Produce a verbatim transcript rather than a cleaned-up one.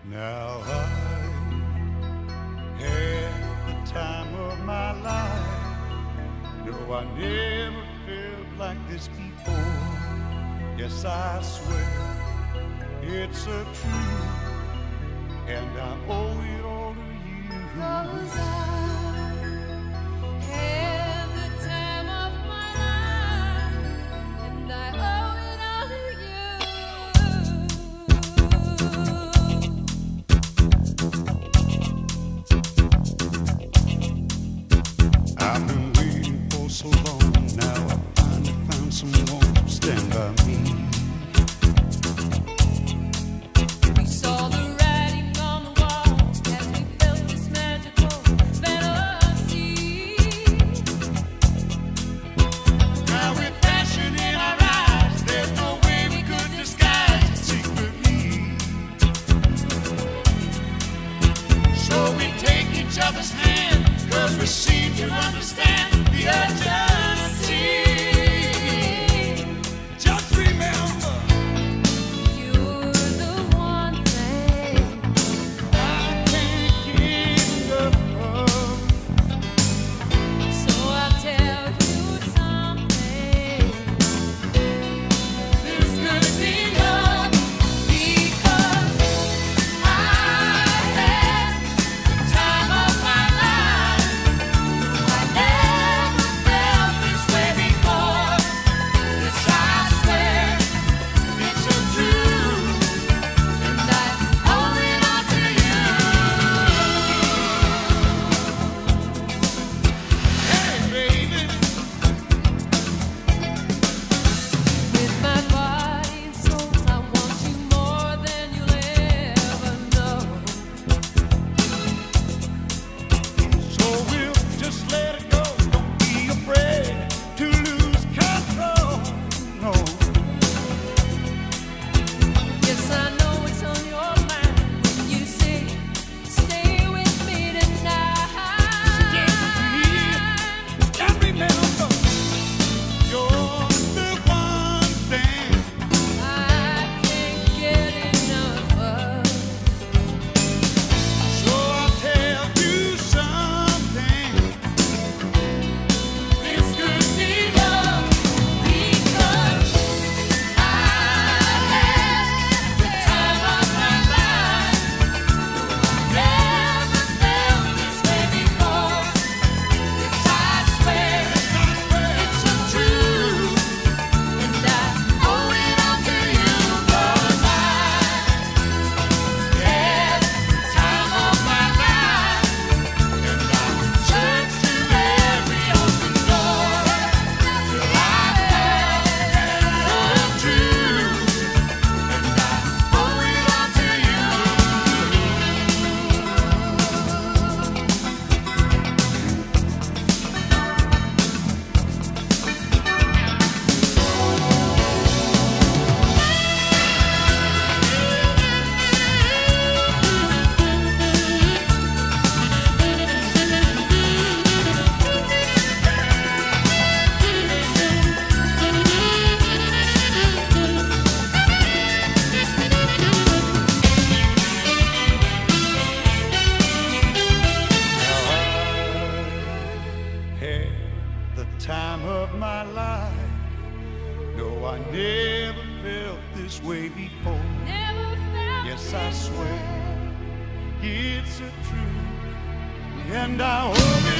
Now I had the time of my life. No, I never felt like this before. Yes, I swear it's a truth, and I owe it all to you. 'Cause I had the time of my life, and I owe it all to you. I've been waiting for so long. Now I finally found someone to stand by me. We saw the writing on the wall as we felt this magical fantasy. Now with passion in our eyes, there's no way we could disguise it secretly. So we take each other's hand, 'cause we seem to understand the urgency. Just remember, You're the one thing I can't get enough of. So I'll tell you something. This could be love, Because I had the time of my life. I never felt this way before. Yes, I swear it's a truth. and I owe it all to you. Hey, baby. With my body and soul, I want you more than you'll ever know. So we'll just let it go. Don't be afraid to lose control. No, Yes, I know it's on your mind when you say, stay with me tonight. and remember, you're the one thing I can't get enough of. So I'll tell you something. This could be love because I had the time of my life. Never felt this way before. Yes, I swear it's a truth, and I owe it all to you. 'Cause I had the time of my life, and I searched through every open door till I found the truth, and I owe it all to you. Had the time of my life. No, I never felt this way before. Never felt Yes, I this swear way. it's a truth, and I hope it